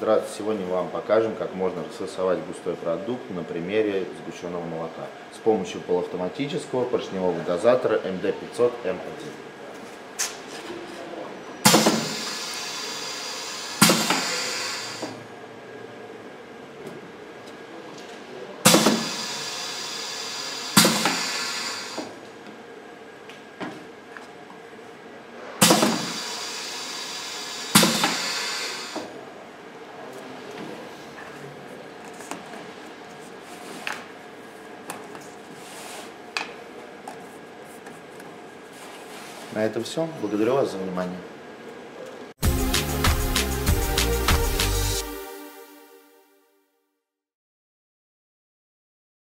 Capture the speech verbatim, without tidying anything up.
раз сегодня вам покажем, как можно расфасовать густой продукт на примере сгущенного молока с помощью полуавтоматического поршневого дозатора эм дэ пятьсот эм один. На этом все. Благодарю вас за внимание.